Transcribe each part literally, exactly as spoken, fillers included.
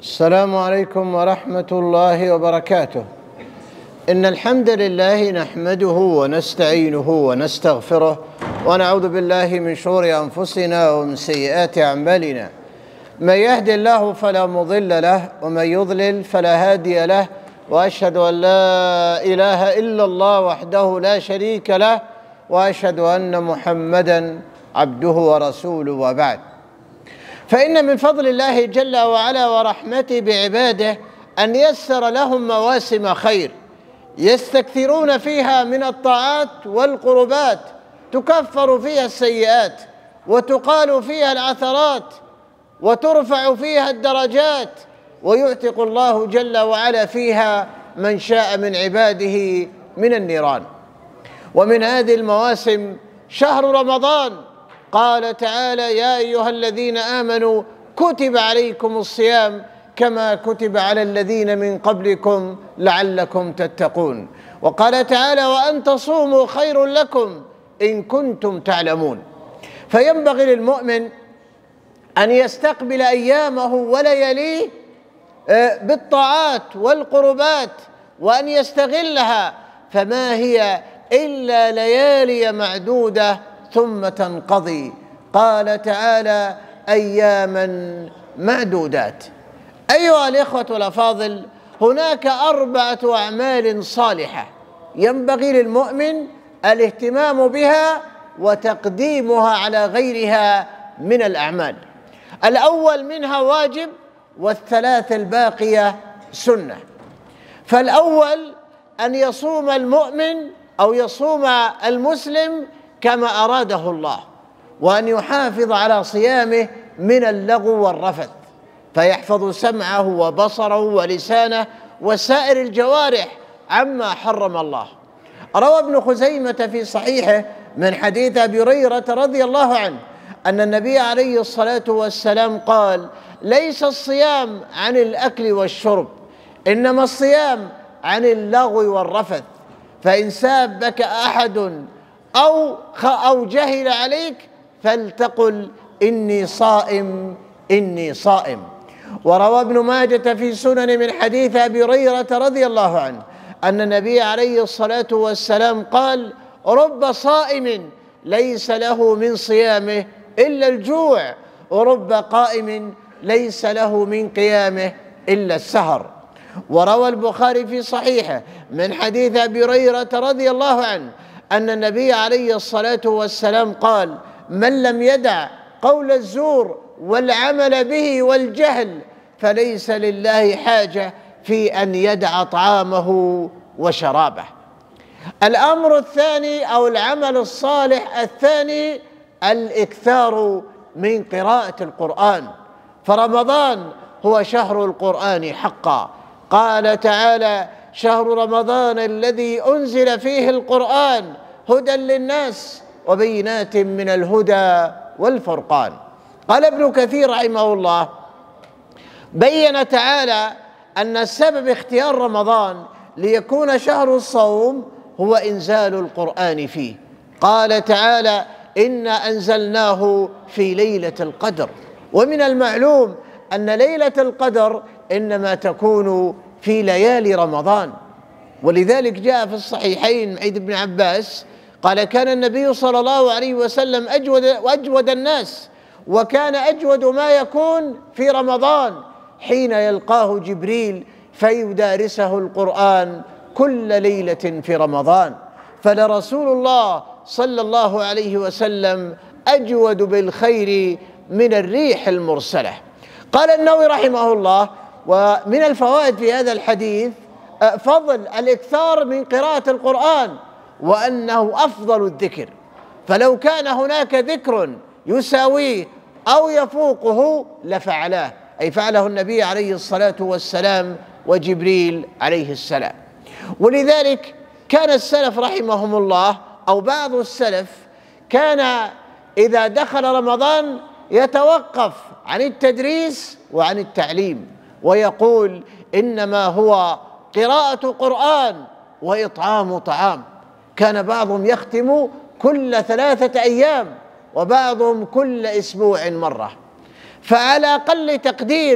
السلام عليكم ورحمة الله وبركاته. إن الحمد لله نحمده ونستعينه ونستغفره ونعوذ بالله من شرور أنفسنا ومن سيئات أعمالنا. من يهد الله فلا مضل له ومن يضلل فلا هادي له، وأشهد أن لا إله إلا الله وحده لا شريك له، وأشهد أن محمدًا عبده ورسوله، وبعد. فإن من فضل الله جل وعلا ورحمته بعباده أن يسر لهم مواسم خير يستكثرون فيها من الطاعات والقربات، تكفر فيها السيئات وتقال فيها العثرات وترفع فيها الدرجات، ويعتق الله جل وعلا فيها من شاء من عباده من النيران. ومن هذه المواسم شهر رمضان. قال تعالى: يا أيها الذين آمنوا كتب عليكم الصيام كما كتب على الذين من قبلكم لعلكم تتقون. وقال تعالى: وأن تصوموا خير لكم إن كنتم تعلمون. فينبغي للمؤمن أن يستقبل أيامه ولياليه بالطاعات والقربات، وأن يستغلها، فما هي إلا ليالي معدودة ثم تنقضي. قال تعالى: أياما معدودات. أيها الإخوة الأفاضل، هناك أربعة أعمال صالحة ينبغي للمؤمن الاهتمام بها وتقديمها على غيرها من الأعمال. الأول منها واجب، والثلاث الباقية سنة. فالأول أن يصوم المؤمن أو يصوم المسلم كما أراده الله، وأن يحافظ على صيامه من اللغو والرفث، فيحفظ سمعه وبصره ولسانه وسائر الجوارح عما حرم الله. روى ابن خزيمة في صحيحه من حديث أبي هريرة رضي الله عنه أن النبي عليه الصلاة والسلام قال: ليس الصيام عن الأكل والشرب، إنما الصيام عن اللغو والرفث، فإن سابك أحد أو أو جهل عليك فلتقل إني صائم إني صائم. وروى ابن ماجة في سنن من حديث أبي هريرة رضي الله عنه أن النبي عليه الصلاة والسلام قال: رب صائم ليس له من صيامه إلا الجوع، ورب قائم ليس له من قيامه إلا السهر. وروى البخاري في صحيحه من حديث أبي هريرة رضي الله عنه أن النبي عليه الصلاة والسلام قال: من لم يدع قول الزور والعمل به والجهل فليس لله حاجة في أن يدع طعامه وشرابه. الأمر الثاني أو العمل الصالح الثاني الإكثار من قراءة القرآن، فرمضان هو شهر القرآن حقا. قال تعالى: شهر رمضان الذي أنزل فيه القرآن هدى للناس وبينات من الهدى والفرقان. قال ابن كثير رحمه الله: بين تعالى أن السبب اختيار رمضان ليكون شهر الصوم هو إنزال القرآن فيه. قال تعالى: إنا أنزلناه في ليلة القدر. ومن المعلوم أن ليلة القدر إنما تكون في ليالي رمضان، ولذلك جاء في الصحيحين عن ابن عباس قال: كان النبي صلى الله عليه وسلم أجود وأجود الناس، وكان أجود ما يكون في رمضان حين يلقاه جبريل فيدارسه القرآن كل ليلة في رمضان. فلرسول الله صلى الله عليه وسلم أجود بالخير من الريح المرسلة. قال النووي رحمه الله: ومن الفوائد في هذا الحديث فضل الإكثار من قراءة القرآن، وأنه أفضل الذكر، فلو كان هناك ذكر يساويه أو يفوقه لفعلاه، أي فعله النبي عليه الصلاة والسلام وجبريل عليه السلام. ولذلك كان السلف رحمهم الله أو بعض السلف كان إذا دخل رمضان يتوقف عن التدريس وعن التعليم، ويقول: إنما هو قراءة قرآن وإطعام طعام. كان بعضهم يختم كل ثلاثة أيام، وبعضهم كل أسبوع مرة. فعلى أقل تقدير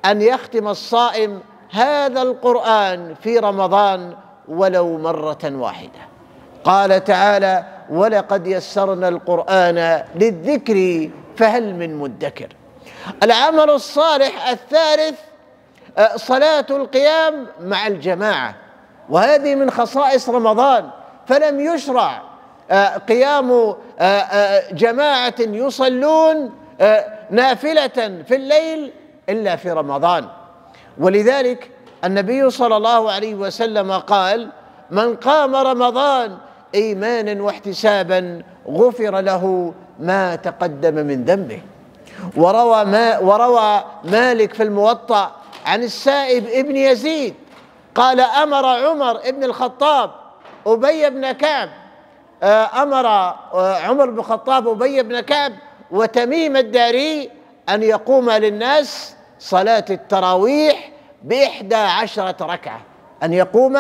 أن يختم الصائم هذا القرآن في رمضان ولو مرة واحدة. قال تعالى: ولقد يسرنا القرآن للذكر فهل من مدكر. العمل الصالح الثالث صلاة القيام مع الجماعة، وهذه من خصائص رمضان، فلم يشرع قيام جماعة يصلون نافلة في الليل إلا في رمضان. ولذلك النبي صلى الله عليه وسلم قال: من قام رمضان إيمانا واحتسابا غفر له ما تقدم من ذنبه. وروى, ما وروى مالك في الموطأ عن السائب ابن يزيد قال: أمر عمر ابن الخطاب أبي بن كعب أمر عمر بن الخطاب أبي بن كعب وتميم الداري أن يقوم للناس صلاة التراويح بإحدى عشرة ركعة، أن يقوم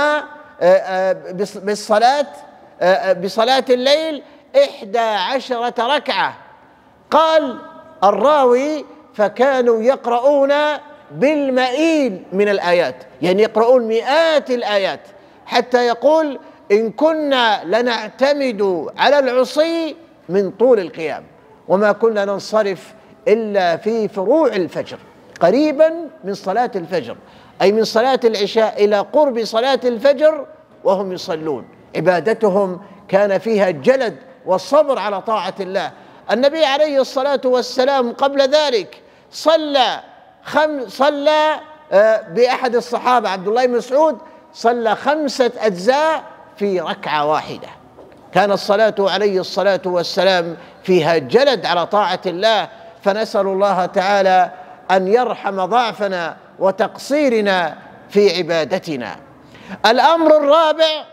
بالصلاة بصلاة الليل إحدى عشرة ركعة. قال الراوي: فكانوا يقرؤون بالمئين من الآيات، يعني يقرؤون مئات الآيات، حتى يقول: إن كنا لنعتمد على العصي من طول القيام، وما كنا ننصرف إلا في فروع الفجر، قريبا من صلاة الفجر، أي من صلاة العشاء إلى قرب صلاة الفجر وهم يصلون. عبادتهم كان فيها الجلد والصبر على طاعة الله. النبي عليه الصلاة والسلام قبل ذلك صلى خم صلى بأحد الصحابة عبد الله بن مسعود صلى خمسة أجزاء في ركعة واحدة. كان الصلاة عليه الصلاة والسلام فيها جلد على طاعة الله، فنسأل الله تعالى أن يرحم ضعفنا وتقصيرنا في عبادتنا. الأمر الرابع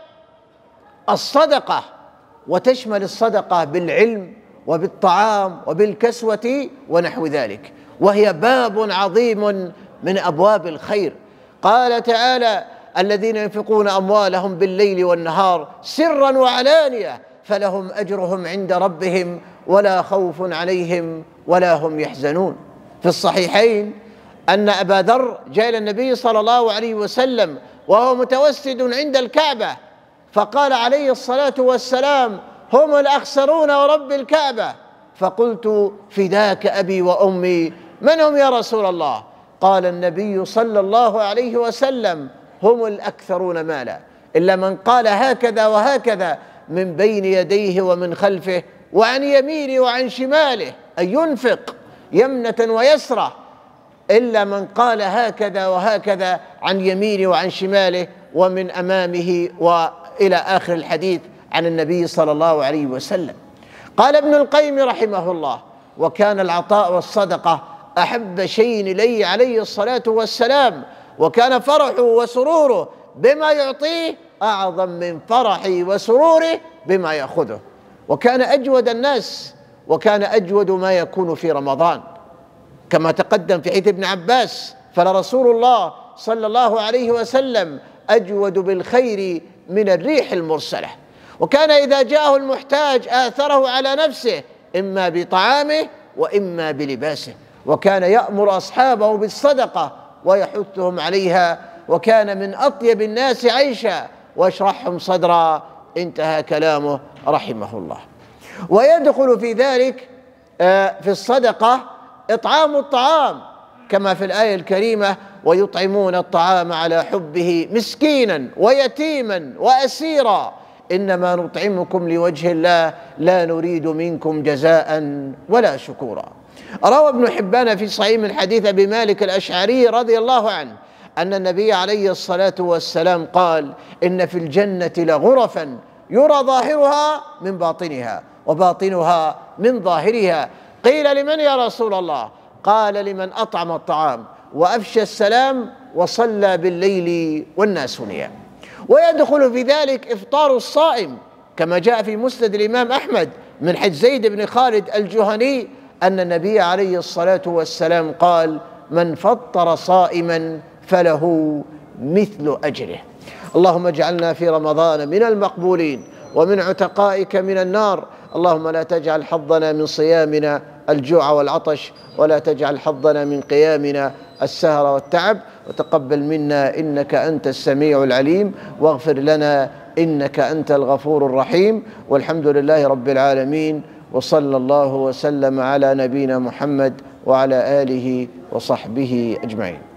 الصدقة، وتشمل الصدقة بالعلم وبالطعام وبالكسوة ونحو ذلك، وهي باب عظيم من أبواب الخير. قال تعالى: الذين ينفقون أموالهم بالليل والنهار سرا وعلانية فلهم أجرهم عند ربهم ولا خوف عليهم ولا هم يحزنون. في الصحيحين أن أبا ذر جاء إلى النبي صلى الله عليه وسلم وهو متوسد عند الكعبة، فقال عليه الصلاة والسلام: هم الأخسرون ورب الكعبة. فقلت: فداك أبي وأمي، من هم يا رسول الله؟ قال النبي صلى الله عليه وسلم: هم الأكثرون مالا، إلا من قال هكذا وهكذا من بين يديه ومن خلفه وعن يمينه وعن شماله، أي ينفق يمنة ويسرة، إلا من قال هكذا وهكذا عن يمينه وعن شماله ومن أمامه، وإلى آخر الحديث عن النبي صلى الله عليه وسلم. قال ابن القيم رحمه الله: وكان العطاء والصدقة أحب شيء إليه عليه الصلاة والسلام، وكان فرحه وسروره بما يعطيه أعظم من فرحه وسروره بما يأخذه. وكان أجود الناس، وكان أجود ما يكون في رمضان، كما تقدم في حديث ابن عباس: فلرسول الله صلى الله عليه وسلم أجود بالخير من الريح المرسلة. وكان إذا جاءه المحتاج آثره على نفسه، إما بطعامه وإما بلباسه. وكان يأمر أصحابه بالصدقة ويحثهم عليها، وكان من أطيب الناس عيشا واشرحهم صدرا. انتهى كلامه رحمه الله. ويدخل في ذلك في الصدقة إطعام الطعام، كما في الآية الكريمة: ويطعمون الطعام على حبه مسكينا ويتيما وأسيرا إنما نطعمكم لوجه الله لا نريد منكم جزاء ولا شكورا. روى ابن حبان في صحيح من حديث أبي مالك الأشعري رضي الله عنه أن النبي عليه الصلاة والسلام قال: إن في الجنة لغرفا يرى ظاهرها من باطنها وباطنها من ظاهرها. قيل: لمن يا رسول الله؟ قال: لمن أطعم الطعام وأفشى السلام وصلى بالليل والناس نيام. ويدخل في ذلك إفطار الصائم، كما جاء في مسند الإمام أحمد من حديث زيد بن خالد الجهني أن النبي عليه الصلاة والسلام قال: من فطر صائما فله مثل أجره. اللهم اجعلنا في رمضان من المقبولين ومن عتقائك من النار. اللهم لا تجعل حظنا من صيامنا الجوع والعطش، ولا تجعل حظنا من قيامنا السهر والتعب، وتقبل منا إنك أنت السميع العليم، واغفر لنا إنك أنت الغفور الرحيم. والحمد لله رب العالمين، وصلى الله وسلم على نبينا محمد وعلى آله وصحبه أجمعين.